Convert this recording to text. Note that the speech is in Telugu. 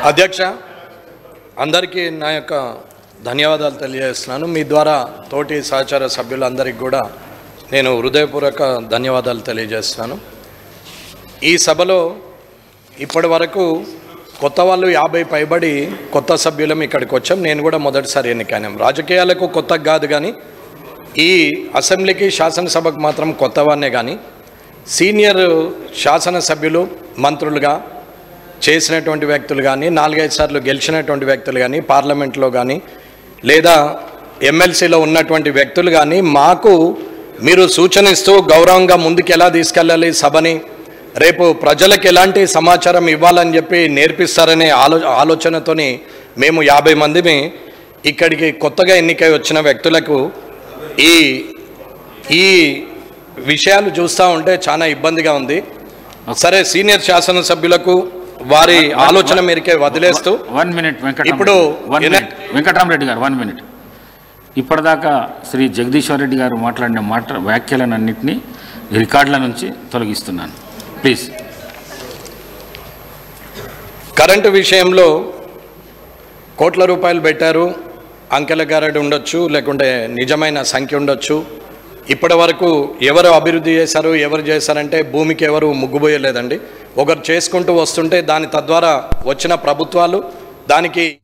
అధ్యక్ష అందరికీ నా యొక్క ధన్యవాదాలు తెలియజేస్తున్నాను. మీ ద్వారా తోటి సహచర సభ్యులందరికీ కూడా నేను హృదయపూర్వక ధన్యవాదాలు తెలియజేస్తున్నాను. ఈ సభలో ఇప్పటి వరకు కొత్త వాళ్ళు 50 పైబడి కొత్త సభ్యులం ఇక్కడికి వచ్చాం. నేను కూడా మొదటిసారి ఎన్నికైనాం. రాజకీయాలకు కొత్తగా కాదు, కానీ ఈ అసెంబ్లీకి శాసనసభకు మాత్రం కొత్తవాన్నే. కానీ సీనియర్ శాసనసభ్యులు మంత్రులుగా చేసినటువంటి వ్యక్తులు కానీ, 4-5 సార్లు గెలిచినటువంటి వ్యక్తులు కానీ, పార్లమెంట్లో కానీ లేదా ఎమ్మెల్సీలో ఉన్నటువంటి వ్యక్తులు కానీ మాకు మీరు సూచనిస్తూ గౌరవంగా ముందుకు ఎలా తీసుకెళ్ళాలి సభని, రేపు ప్రజలకు ఎలాంటి సమాచారం ఇవ్వాలని చెప్పి నేర్పిస్తారనే ఆలోచనతోని మేము 50 మందిని ఇక్కడికి కొత్తగా ఎన్నికై వచ్చిన వ్యక్తులకు ఈ విషయాలు చూస్తూ ఉంటే చాలా ఇబ్బందిగా ఉంది. సరే, సీనియర్ శాసనసభ్యులకు వారి ఆలోచన మేరకే వదిలేస్తూ 1 మినిట్ ఇప్పుడు వెంకటరామరెడ్డి గారు 1 మినిట్. ఇప్పటిదాకా శ్రీ జగదీశ్వర్ రెడ్డి గారు మాట్లాడిన వ్యాఖ్యలన్నింటినీ రికార్డుల నుంచి తొలగిస్తున్నాను, ప్లీజ్. కరెంటు విషయంలో కోట్ల రూపాయలు పెట్టారు, అంకెల గారడి ఉండొచ్చు, లేకుంటే నిజమైన సంఖ్య ఉండొచ్చు. ఇప్పటి వరకు ఎవరు అభివృద్ధి చేశారు, ఎవరు చేశారంటే భూమికి ఎవరు ముగ్గుపోయలేదండి. ఒకరు చేసుకుంటూ వస్తుంటే దాని తద్వారా వచ్చిన ప్రభుత్వాలు దానికి